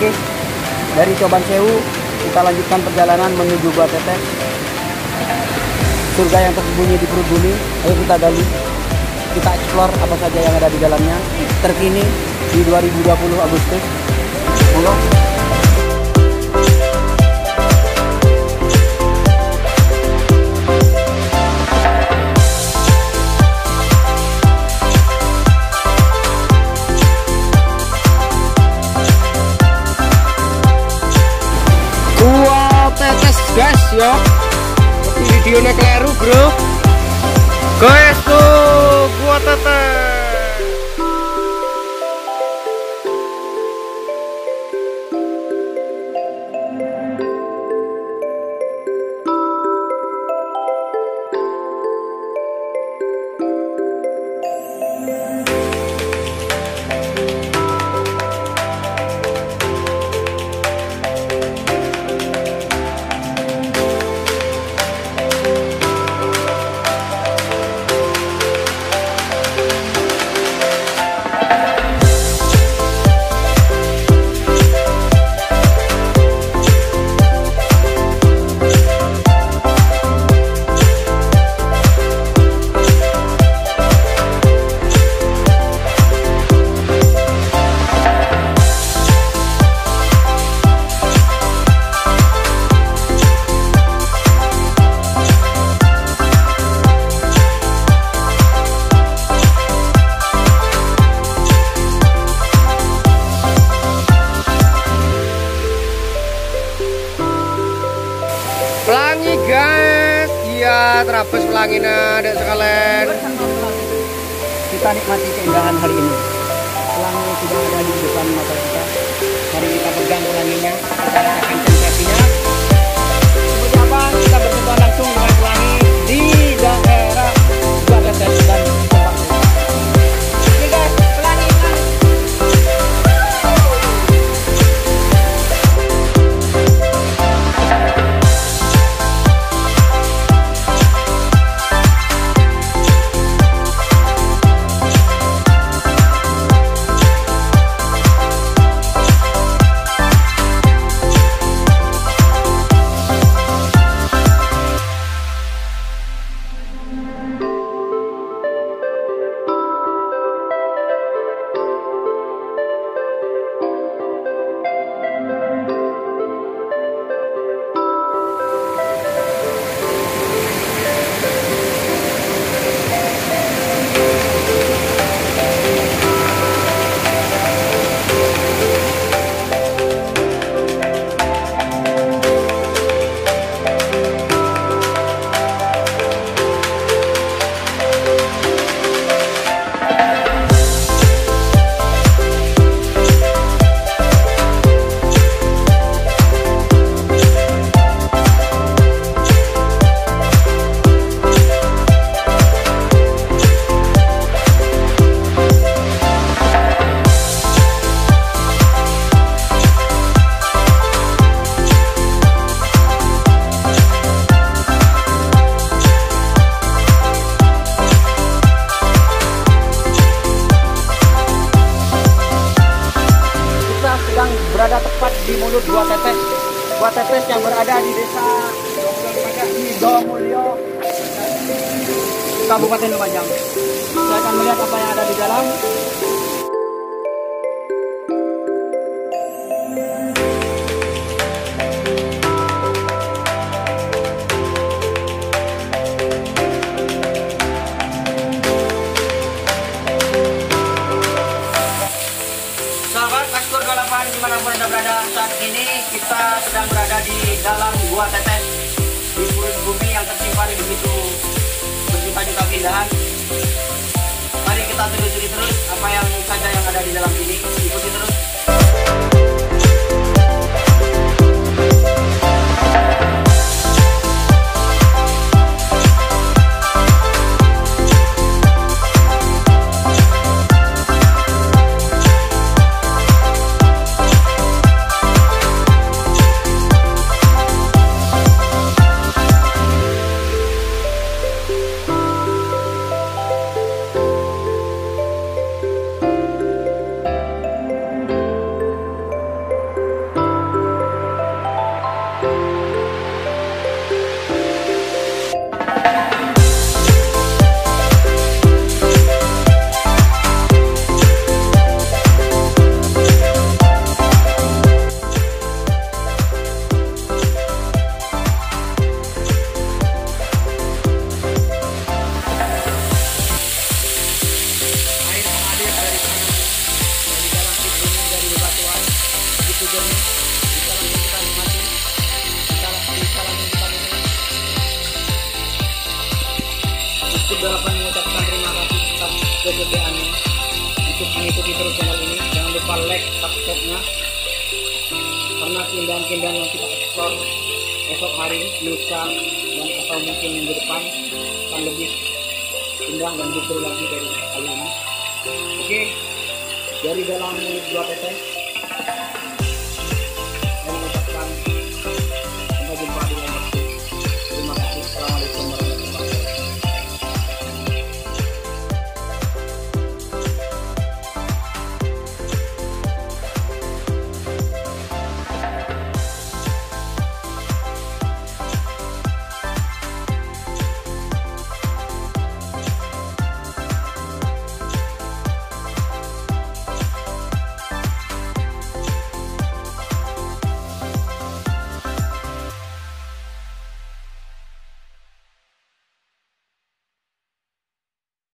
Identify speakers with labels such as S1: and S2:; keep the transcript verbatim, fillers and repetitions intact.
S1: Oke, dari Coban Sewu kita lanjutkan perjalanan menuju Gua Tetes, surga yang tersembunyi di perut bumi. Ayo kita gali, kita explore apa saja yang ada di dalamnya terkini di dua ribu dua puluh Agustus. Monggo.
S2: Gua Tetes guys ya. Videonya keliru bro. Guys tuh Gua Tetes. Pelangi guys, iya terapes pelangina ada sekalian.
S1: Kita nikmati keindahan hari ini. Pelangi sudah ada di depan mata kita. Mari kita pegang pelanginya, kita rasakan sensasinya. Seperti apa? Kita bersentuhan langsung dengan pelangi di daerah Gua Tetes dan Coban Sewu. Oke guys, pelangi pelangi. Berada tepat di mulut Gua Tetes. Gua Tetes yang berada di desa Sidomulyo, Kabupaten Lumajang. Saya akan melihat apa yang ada di dalam. Dimanapun Anda berada saat ini, kita sedang berada di dalam Gua Tetes di perut bumi yang tersimpan begitu berjuta-juta keindahan. Mari kita telusuri terus apa yang saja yang ada di dalam ini. Ikuti terus. Sudah akan mengucapkan terima kasih atas kesetiaannya untuk mengikuti terus channel ini. Jangan lupa like, subscribe-nya, karena keindahan-keindahan yang kita eksplor esok hari, lusa, dan atau mungkin minggu depan akan lebih indah dan betul lagi dari kali ini. Oke, dari dalam dua tetes